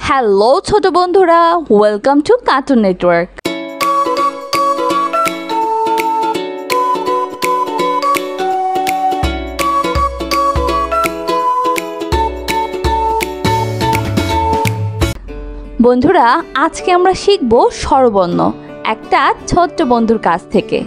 Hello ছোট বন্ধুরা, welcome to cartoon network. বন্ধুরা, আজকে আমরা শিখব স্বরবর্ণ একটা ছোট্ট বন্ধুর কাছ থেকে।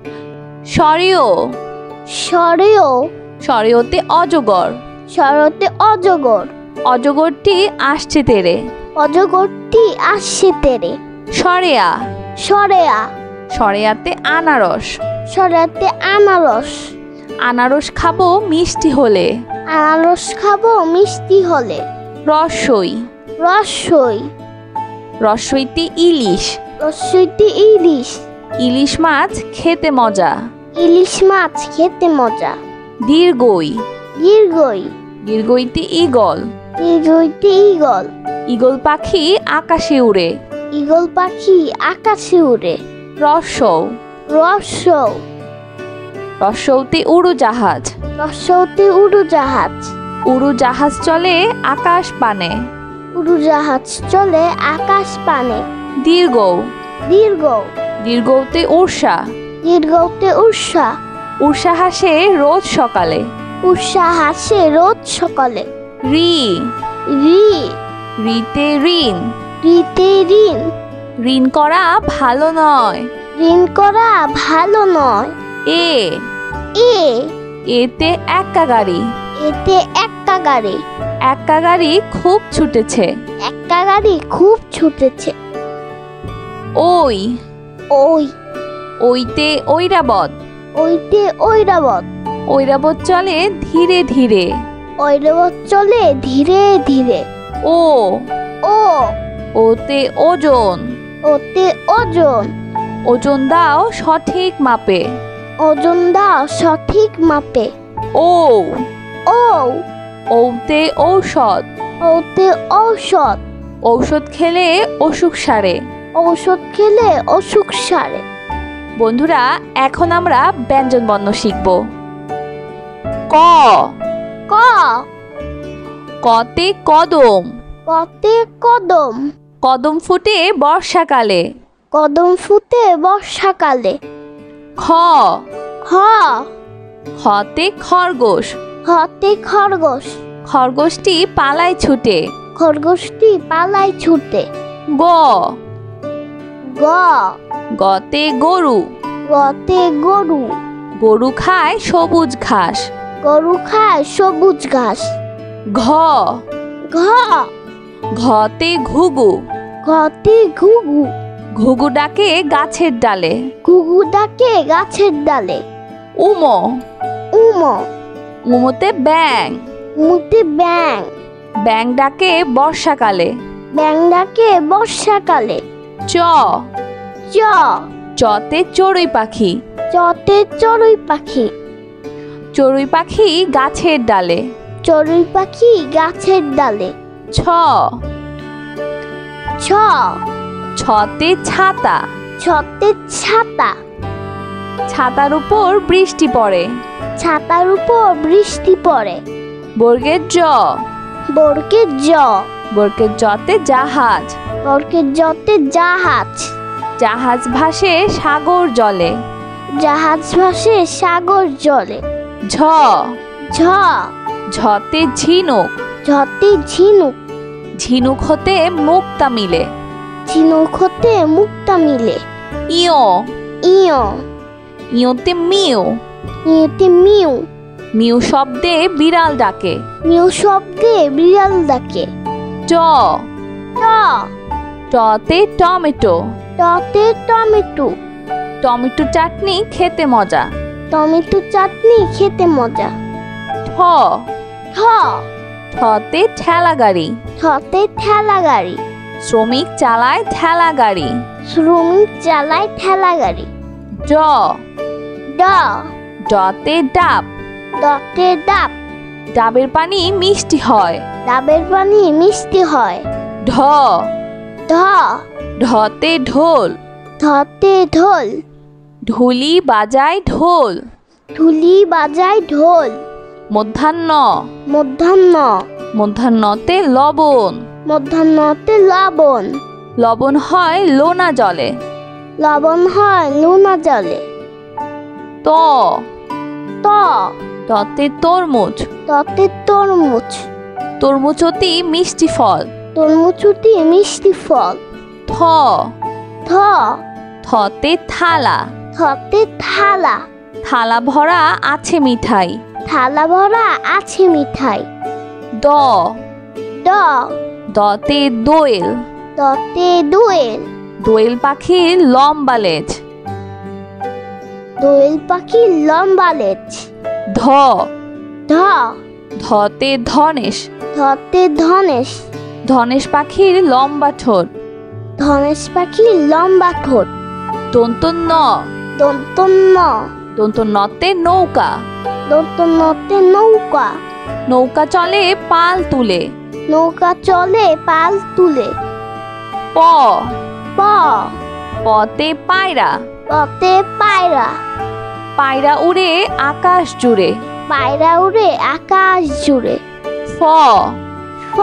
সরেও সরেও সরেওতে অজগর, সরতে অজগর, অজগরটি আসছে তেরে। অজগরটি আসছে তেরে। সরেয়া সরেয়া সরেয়াতে আনারস, সরেয়াতে আনারস, আনারস খাবো মিষ্টি হলে। আনারস খাবো মিষ্টি হলে। রসই রসই রসইতে ইলিশ, রসইতে ইলিশ, ইলিশ মাছ খেতে মজা। ইলিশ মাছ খেতে মজা। দীর্ঘই দীর্ঘই দীর্ঘইতে ঈগল, দীর্ঘইতে ঈগল, ঈগল পাখি আকাশে উড়ে। ঈগল পাখি আকাশে উড়ে। রসৌ রসৌ রসৌতে উড়োজাহাজ, রসৌতে উড়োজাহাজ, উড়োজাহাজ চলে আকাশ পানে। উড়োজাহাজ চলে আকাশ পানে। দীর্ঘ দীর্ঘ দীর্ঘতে উর্ষা, দীর্ঘতে উষা, উর্ষা হাসে রোজ সকালে। উষা হাসে রোজ সকালে। রি রি রিতে ঋণ, রিতে ঋণ, ঋণ করা ভালো নয়। ঋণ করা ভালো নয়। এ এ এতে এক্কা গাড়ি, এতে একটা গাড়ি, এক্কা গাড়ি খুব ছুটেছে। একটা গাড়ি খুব ছুটেছে। ওই ওই ওইতে ঐরাবত, ওইতে ঐরাবত, ঐরাবত চলে ধীরে ধীরে। ঐরাবত চলে ধীরে ধীরে। ও ও ওতে ওজন, ওতে ওজন, ওজন দাও সঠিক মাপে। ওজন দাও সঠিক মাপে। ও ও ওতে ঔষধ, ওতে ঔষধ, ঔষধ খেলে অসুখ সারে। ঔষধ খেলে অসুখ সারে। বন্ধুরা, এখন আমরা ব্যঞ্জন বর্ণ শিখব। ক ক কতে কদম, কতে কদম, কদম ফুটে বর্ষাকালে। কদম ফুটে বর্ষাকালে। খ খ খতে খরগোশ, হতে খরগোশ, খরগোশটি পালায় ছুটে। খরগোশটি পালায় ছুটে। গ গ গতে গরু, গতে গরু, গরু খায় সবুজ ঘাস। গরু খায় সবুজ ঘাস। ঘ ঘ ঘতে ঘুঘু, ঘতে ঘুঘু, ঘুঘু ডাকে গাছের ডালে। ঘুঘু ডাকে গাছের ডালে। উম উম উমতে ব্যাং, মুতে ব্যাং, ব্যাং ডাকে বর্ষাকালে। ব্যাং ডাকে বর্ষাকালে। চ চ চতে চড়ুই পাখি, চতে চড়ুই পাখি, চড়ুই পাখি গাছের ডালে। চড়ুই পাখি গাছের ডালে। ছ ছ ছতে ছাতা, ছতে ছাতা, ছাতার উপর বৃষ্টি পড়ে। ছাতার উপর বৃষ্টি পড়ে। বর্গের জ, বর্গের জ, বর্গের জতে জাহাজ, বর্গের জতে জাহাজ, জাহাজ ভাসে সাগর জলে। জাহাজ ভাসে সাগর জলে। ঝ ঝ ঝতে ঝিনুক, ঝতে ঝিনুক, ঝিনুক হতে মুক্তা মিলে। ঝিনুক হতে মুক্তা মিলে। ইয় ইয় ইয়তে মিউ, ইয়েতে মিউ, মিউ শব্দে বিড়াল ডাকে। মিউ শব্দে বিড়াল ডাকে। ট ট টতে টমেটো, টতে টমেটো, টমেটো চাটনি খেতে মজা। টমেটো চাটনি খেতে মজা। ঠ ঠ ঠতে ঠেলা গাড়ি, ঠতে ঠেলা গাড়ি, শ্রমিক চালায় ঠেলা গাড়ি। শ্রমিক চালায় ঠেলা গাড়ি। ড ড ডতে ডাব, ডতে ডাব, ডাবের পানি মিষ্টি হয়। ডাবের পানি মিষ্টি হয়। ঢ ঢ ঢতে ঢোল, ঢতে ঢোল, ঢুলি বাজায় ঢোল। ঢুলি বাজায় ঢোল। মধ্যাহ্ন মধ্যাহ্ন মধ্যাহ্নতে লবণ, মধ্যাহ্নতে লবণ। লবণ হয় লোনা জলে। লবণ হয় নোনা জলে। ত ত ততে তরমুজ। ততে তরমুজ। তরমুজ অতি মিষ্টি ফল। তরমুজ অতি মিষ্টি ফল। থ থ থতে থালা। থতে থালা। থালা ভরা আছে মিঠাই। থালা ভরা আছে মিঠাই। দ দ দতে দোয়েল। দতে দোয়েল। দোয়েল পাখির লম্বা লেজ। দোয়েল পাখির লম্বা লেজ। ধ ধ ধতে ধনেশ। ধতে ধনেশ। ধনেশ পাখির লম্বা ঠোঁট। ধনেশ পাখির লম্বা ঠোঁট। দন্ত ন দন্ত ন দন্ত নতে নৌকা। দন্ত নতে নৌকা। নৌকা চলে পাল তুলে। নৌকা চলে পাল তুলে। প প পতে পায়রা। পতে পায়রা। পায়রা উড়ে আকাশ জুড়ে। পায়রা উড়ে আকাশ জুড়ে। ফ ফ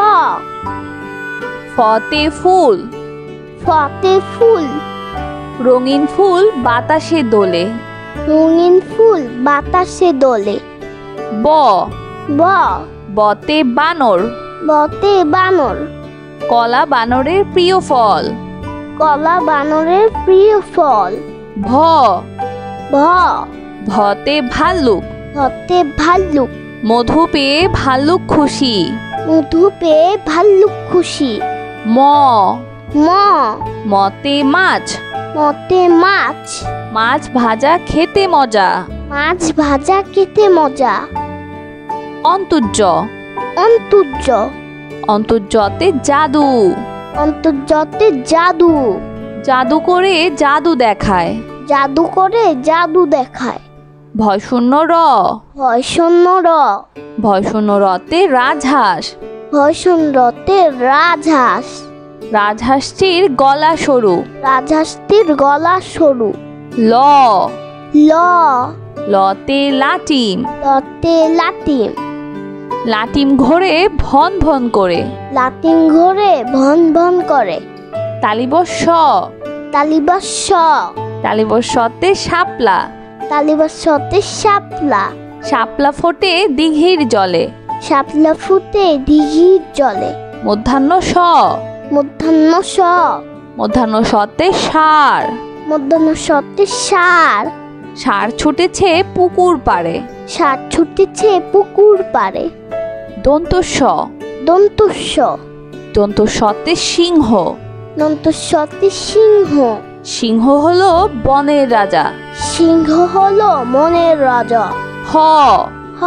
ফতে ফুল। ফতে ফুল। রঙিন ফুল বাতাসে দোলে। রঙিন ফুল বাতাসে দোলে। ব ব বতে বানর। বতে বানর। কলা বানরের প্রিয় ফল। কলা বানরের প্রিয় ফল। ভ ভ ভতে ভাল্লুক। ভতে ভাল্লুক। মধু পেয়ে ভাল্লুক খুশি। মধু পেয়ে ভাল্লুক খুশি। ম ম মতে মাছ। মতে মাছ। মাছ ভাজা খেতে মজা। মাছ ভাজা খেতে মজা। অন্তর্য অন্তর্য। অন্তর্যতে জাদু। অন্তর্যতে জাদু। জাদু করে জাদু দেখায়। জাদু করে জাদু দেখায়। ভয় শূন্য র। ভয় শূন্য র। ভয় শূন্য রতে রাজহাঁস। ভয় শূন্যতে রাজহাঁস। রাজহাঁসটির গলা সরু। রাজহাঁসটির গলা সরু। ল ল লতে লাটিম। লতে লাটিম। লাটিম ঘোরে ভন ভন করে। লাটিম ঘোরে ভন ভন করে। তালিবস্য। তালিবাস্য। তালিবস্যতে শাপলা। তালিবাস্যতে শাপলা। শাপলা ফোটে দিঘির জলে। শাপলা ফুটে দিঘির জলে। মধ্যাহ্ন স। মধ্যাহ্ন স। মধ্যাহ্ন সতে ষাঁড়। মধ্যাহ্ন সতে ষাঁড়। ষাঁড় ছুটেছে পুকুর পাড়ে। ষাঁড় ছুটেছে পুকুর পাড়ে। দন্তস্ব। দন্তস্ব। দন্তস্বতে সিংহ। দন্তস্বতে সিংহ। সিংহ হলো বনের রাজা। সিংহ হলো মনের রাজা। হ হ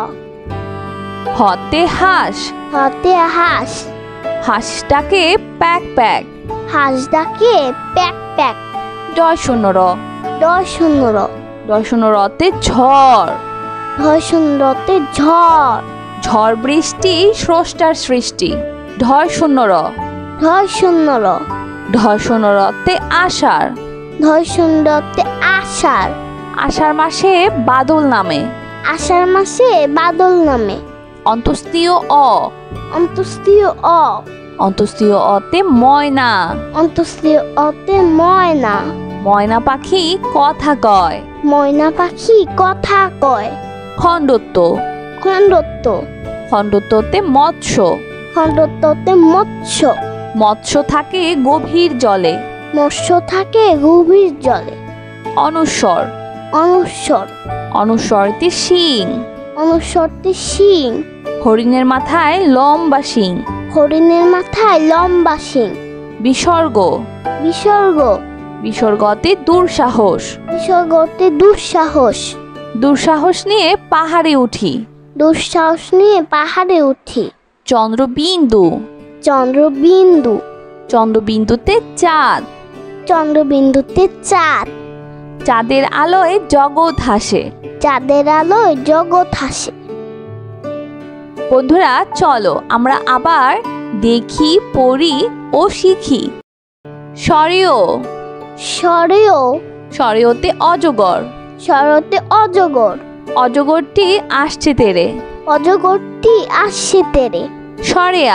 হতে হাঁস। হাতে হাঁস। হাঁসটাকে প্যাক প্যাক। হাঁস ডাকে প্যাক প্যাক। ডয় শূন্য র। ডয় শূন্য র। ডয় শূন্য রতে ঝড়। ঢয় শূন্যতে ঝড়। ঝড় বৃষ্টি স্রষ্টার সৃষ্টি। ঢয় শূন্য র। ঢয় শূন্য র। ঢয় শূন্য রতে আষাঢ়। ঢয় শূন্যতে আষাঢ়। আষাঢ় মাসে বাদল নামে। আষাঢ় মাসে বাদল নামে। অন্তস্তীয় অ। অন্তস্তীয় অ। অন্তস্তীয় অতে ময়না। অন্তস্তীয় অতে ময়না। ময়না পাখি কথা কয়। ময়না পাখি কথা কয়। খণ্ডত্ব। খণ্ডত্ব। খণ্ডত্বতে মৎস্য। খণ্ডত্বতে মৎস্য। মৎস্য থাকে গভীর জলে। মৎস্য থাকে গভীর জলে। অনুস্বর। অনুস্বর। অনুস্বরতে শিং। অনুস্বরতে শিং। হরিণের মাথায় লম্বা শিং। হরিণের মাথায় লম্বা শিং। বিসর্গ। বিসর্গ। বিসর্গতে দুঃসাহস। বিসর্গতে দুঃসাহস। দুঃসাহস নিয়ে পাহাড়ে উঠি। দুঃসাহস নিয়ে পাহাড়ে উঠি। চন্দ্রবিন্দু। চন্দ্রবিন্দু। চন্দ্রবিন্দুতে চাঁদ। চন্দ্রবিন্দুতে চাঁদ। চাঁদের আলোয় জগৎ হাসে। চাঁদের আলোয় জগৎ হাসে। বন্ধুরা চলো আমরা আবার দেখি, পড়ি ও শিখি। সরেও। সরেও। সরেওতে অজগর। শরতে অজগর। অজগরটি আসছে তেরে। অজগরটি আসছে তেরে। সরেয়া।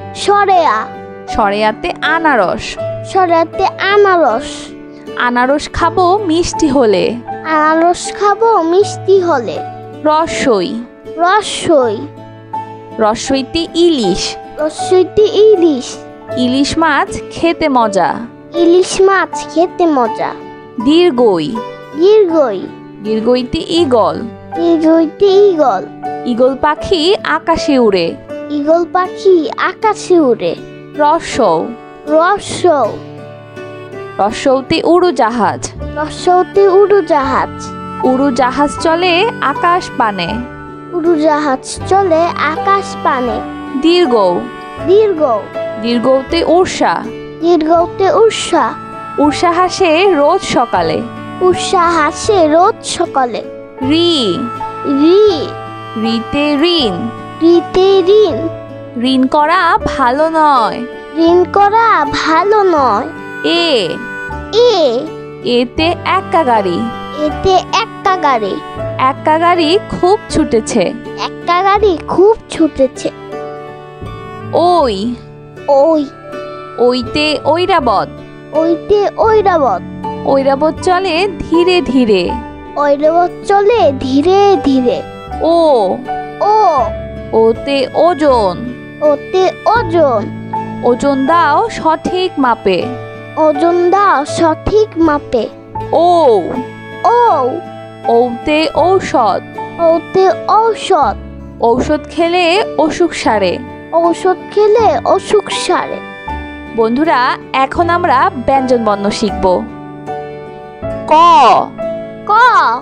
সরেয়া। সরেয়াতে আনারস। সরেয়াতে আনারস। আনারস খাবো মিষ্টি হলে। আনারস খাবো মিষ্টি হলে। রসই। রসই। রসইতে ইলিশ। রসইতে ইলিশ। ইলিশ মাছ খেতে মজা। ইলিশ মাছ খেতে মজা। দীর্ঘই। দীর্ঘই। দীর্ঘইতে ঈগল। দীর্ঘইতে ঈগল। ঈগল পাখি আকাশে উড়ে। ঈগল পাখি আকাশে উড়ে। রসৌ। রসৌ। রসৌতে উড়োজাহাজ। রসৌতে উড়োজাহাজ। উড়োজাহাজ চলে আকাশ পানে। উড়োজাহাজ চলে আকাশ পানে। দীর্ঘ। দীর্ঘ। দীর্ঘতে উর্ষা। দীর্ঘতে উষা। উর্ষা হাসে রোজ সকালে। উষা হাসে রোজ সকালে। রি। রি। রিতে ঋণ। রিতে ঋণ। ঋণ করা ভালো নয়। ঋণ করা ভালো নয়। এ। এ। এতে এক্কা গাড়ি। এতে এক্কা গাড়ি। এক্কা গাড়ি খুব ছুটেছে। এক্কা গাড়ি খুব ছুটেছে। ওই। ওই। ওইতে ঐরাবত। ওইতে ঐরাবত। ঐরাবত চলে ধীরে ধীরে। ঐরাবত চলে ধীরে ধীরে। ও। ও। ওতে ওজন। ওতে ওজন। ওজন দাও সঠিক মাপে। ওজন দাও সঠিক মাপে। ও। ও। ওতে ঔষধ। ওতে ঔষধ। ঔষধ খেলে অসুখ সারে। ঔষধ খেলে অসুখ সারে। বন্ধুরা, এখন আমরা ব্যঞ্জন বর্ণ শিখব। ক। ক।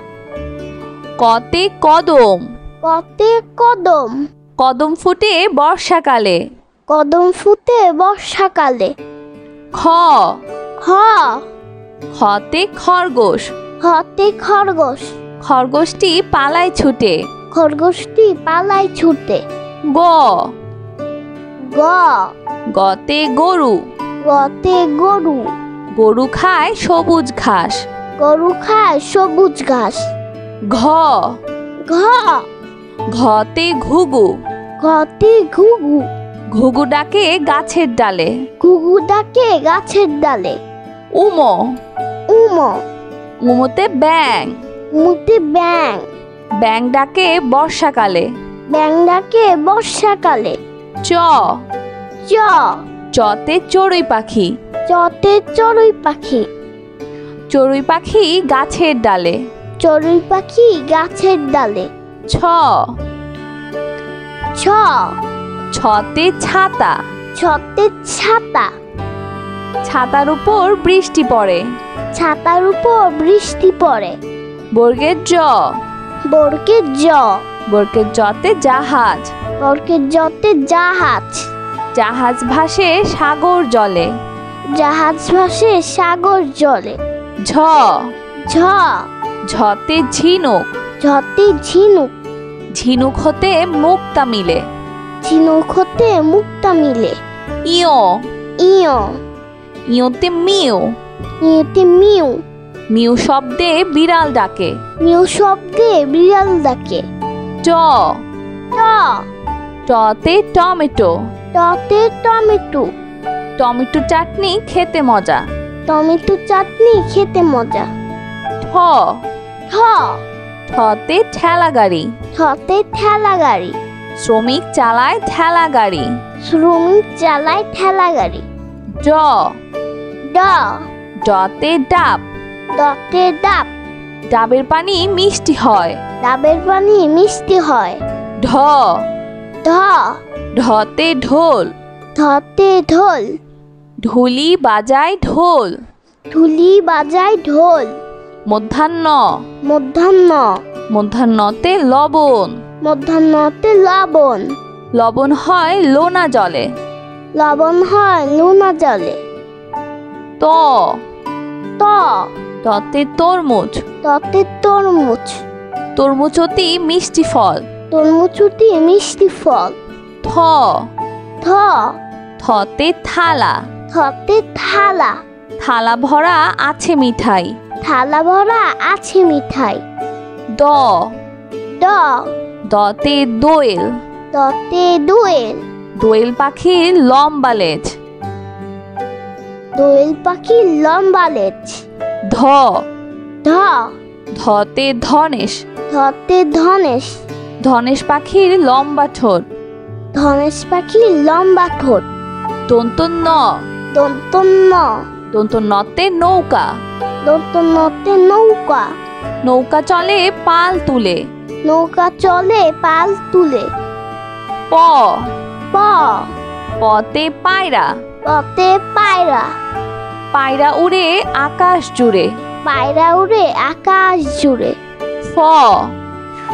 কতে কদম। কতে কদম। কদম ফুটে বর্ষাকালে। কদম ফুটে বর্ষাকালে। খ। খ। খতে খরগোশ। খতে খরগোশ। খরগোশটি পালায় ছুটে। খরগোশটি পালায় ছুটে। গ। গ। গতে গরু। গতে গরু। গরু খায় সবুজ ঘাস। গরু খায় সবুজ ঘাস। ঘ। ঘ। ঘতে ঘুঘু। ঘতে ঘুঘু। ঘুঘু ডাকে গাছের ডালে। ঘুঘু ডাকে গাছের ডালে। উম। উম। উমতে ব্যাং। উমতে ব্যাং। ব্যাং ডাকে বর্ষাকালে। ব্যাং ডাকে বর্ষাকালে। চ। চ। চতে চড়ুই পাখি। চতে চড়ুই পাখি। চড়ুই পাখি গাছের ডালে। চড়ুই পাখি গাছের ডালে। ছ। ছ। ছতে ছাতা। ছতে ছাতা। ছাতার উপর বৃষ্টি পড়ে। ছাতার উপর বৃষ্টি পড়ে। বর্গের জ। বর্গের জ। বর্গের জতে জাহাজ। বর্গের জতে জাহাজ। জাহাজ ভাসে সাগর জলে। জাহাজ ভাসে সাগর জলে। ঝ। ঝ। ঝতে ঝিনুক। ঝতে ঝিনুক। ঝিনুক হতে মুক্তা মিলে। ঝিনুক হতে মুক্তা মিলে। ইয়। ইয়। ইয়তে মিউ। ইয়েতে মিউ। মিউ শব্দে বিড়াল ডাকে। মিউ শব্দে বিড়াল ডাকে। ট। ট। টতে টমেটো। টতে টমেটো। টমেটো চাটনি খেতে মজা। টমেটো চাটনি খেতে মজা। ঠ। ঠ। ঠতে ঠেলা গাড়ি। ঠতে ঠেলা গাড়ি। শ্রমিক চালায় ঠেলা গাড়ি। শ্রমিক চালায় ঠেলা গাড়ি। ড। ড। ডতে ডাব। ডতে ডাব। ডাবের পানি মিষ্টি হয়। ডাবের পানি মিষ্টি হয়। ঢ। ঢ। ঢতে ঢোল। ঢতে ঢোল। ঢুলি বাজায় ঢোল। ঢুলি বাজায় ঢোল। মধ্যাহ্ন। মধ্যাহ্ন। মধ্যাহ্নতে লবণ। মধ্যাহ্নতে লবণ। লবণ হয় লোনা জলে। লবণ হয় নুনা জলে। ত। ত। ততে তরমুজ। ততে তরমুজ। তরমুজ অতি মিষ্টি ফল। তরমুজ অতি মিষ্টি ফল। থ। থ। থতে থালা। থতে থালা। থালা ভরা আছে মিঠাই। থালা ভরা আছে মিঠাই। দ। দ। দতে দোয়েল। দতে দোয়েল। দোয়েল পাখির লম্বা লেজ। দোয়েল পাখির লম্বা লেজ। ধ ধ ধতে ধনেশ। ধতে ধনেশ। ধনেশ পাখির লম্বা ঠোঁট। ধনেশ পাখির লম্বা ঠোঁট। দন্ত ন দন্ত ন দন্ত নতে নৌকা। দন্ত নতে নৌকা। নৌকা চলে পাল তুলে। নৌকা চলে পাল তুলে। প প পতে পায়রা। পতে পায়রা। পায়রা উড়ে আকাশ জুড়ে। পায়রা উড়ে আকাশ জুড়ে। ফ ফ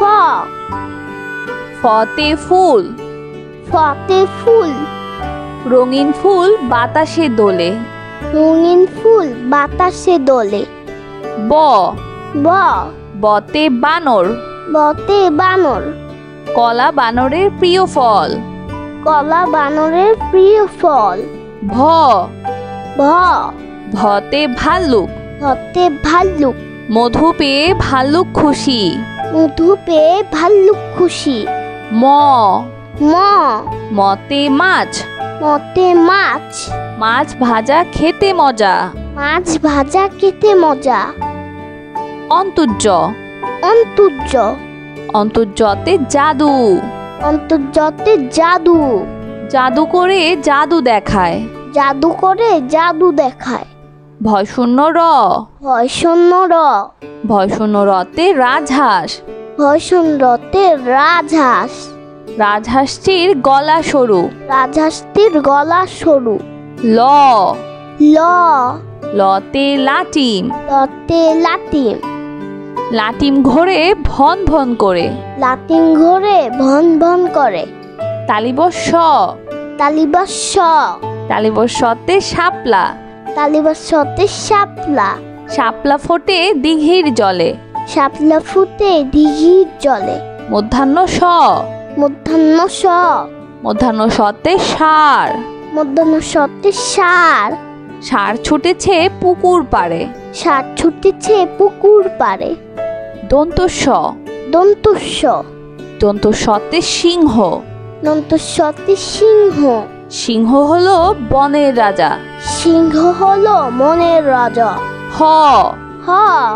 ফতে ফুল। ফতে ফুল। রঙিন ফুল বাতাসে দোলে। রঙিন ফুল বাতাসে দোলে। ব ব বতে বানর। বতে বানর। কলা বানরের প্রিয় ফল। কলা বানরের প্রিয় ফল। ভ ভ ভতে ভাল্লুক। ভতে ভাল্লুক। মধু পেয়ে ভাল্লুক খুশি। মধু পেয়ে ভাল্লুক খুশি। ম ম মতে মাছ। মতে মাছ। মাছ ভাজা খেতে মজা। মাছ ভাজা খেতে মজা। অন্তর্য অন্তর্য। অন্তর্যতে জাদু। অন্তর্যতে জাদু। জাদু করে জাদু দেখায়। জাদু করে জাদু দেখায়। ভয় শূন্য র। ভয় শূন্য র। ভয় শূন্য রতে রাজহাঁস। ভয় শূন্যতে রাজহাঁস। রাজহাঁসটির গলা সরু। রাজহাঁসটির গলা সরু। ল ল লতে লাটিম। লতে লাটিম। লাটিম ঘোরে ভন ভন করে। লাটিম ঘোরে ভন ভন করে। তালিবস্য। তালিবস্য। তালিবস্যতে শাপলা। তালিবস্যতে শাপলা। শাপলা ফোটে দিঘির জলে। শাপলা ফুটে দিঘির জলে। মধ্যাহ্ন স। মধ্যাহ্ন স। মধ্যাহ্ন সতে ষাঁড়। মধ্যাহ্ন সতে ষাঁড়। ষাঁড় ছুটেছে পুকুর পাড়ে। ষাঁড় ছুটেছে পুকুর পাড়ে। দন্তস্ব। দন্তস্ব। দন্তস্বতে সিংহ। দন্তস্বতে সিংহ। সিংহ হলো বনের রাজা। সিংহ হলো মনের রাজা। হ হ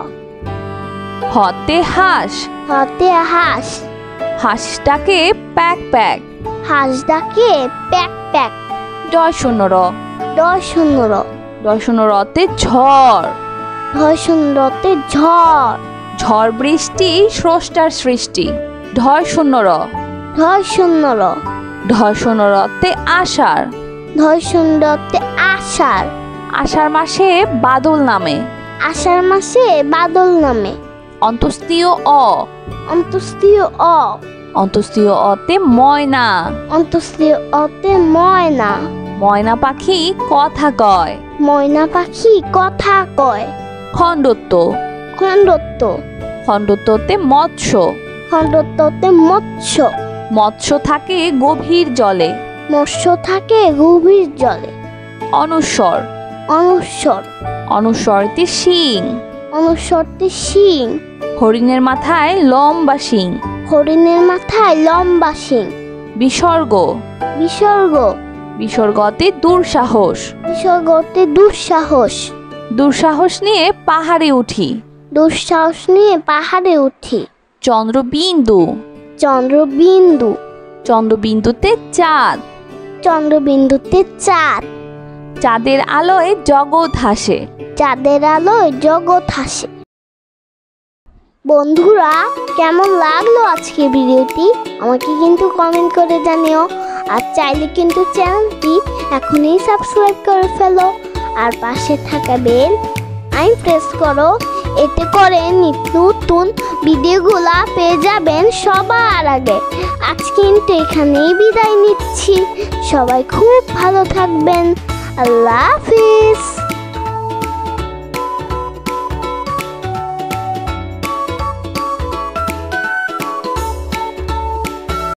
হতে হাঁস। হতে হাঁস। হাঁসটাকে প্যাক প্যাক। হাঁস ডাকে প্যাক প্যাক। ডয় শূন্য র। ডয় শূন্য র। ডয় শূন্য রতে ঝড়। ঢয় শূন্যতে ঝড়। ঝড় বৃষ্টি স্রষ্টার সৃষ্টি। ঢয় শূন্য র। ঢয় শূন্য র। ঢয় শূন্য রতে আষাঢ়। ঢয় শূন্যতে আষাঢ়। আষাঢ় মাসে বাদল নামে। আষাঢ় মাসে বাদল নামে। অন্তস্তীয় অ। অন্তস্তীয় অ। অন্তস্তীয় অতে ময়না। অন্তস্তীয় অতে ময়না। ময়না পাখি কথা কয়। ময়না পাখি কথা কয়। খণ্ডত্ব। খণ্ডত্ব। খণ্ডত্বতে মৎস্য। খণ্ডত্বতে মৎস্য। মৎস্য থাকে গভীর জলে। মৎস্য থাকে গভীর জলে। অনুস্বর। অনুস্বর। অনুস্বরতে শিং। অনুস্বরতে শিং। হরিণের মাথায় লম্বা শিং। হরিণের মাথায় লম্বা শিং। বিসর্গ। বিসর্গ। বিসর্গতে দুঃসাহস। বিসর্গতে দুঃসাহস। দুঃসাহস নিয়ে পাহাড়ে উঠি। দুঃসাহস নিয়ে পাহাড়ে উঠি। চন্দ্রবিন্দু। চন্দ্রবিন্দু। চন্দ্রবিন্দুতে চাঁদ। চন্দ্রবিন্দুতে চাঁদ। চাঁদের আলোয় জগৎ হাসে। চাঁদের আলোয় জগৎ হাসে। বন্ধুরা, কেমন লাগলো আজকের ভিডিওটি আমাকে কিন্তু কমেন্ট করে জানিও। আর চাইলে কিন্তু চ্যানেলটি এখনই সাবস্ক্রাইব করে ফেলো। আর পাশে থাকা বেল আইকন প্রেস করো। এতে করে নিত্য নতুন ভিডিওগুলা পেয়ে যাবেন সবার আগে। আজ কিন্তু এখানেই বিদায় নিচ্ছি। সবাই খুব ভালো থাকবেন। আল্লাহ হাফিজ।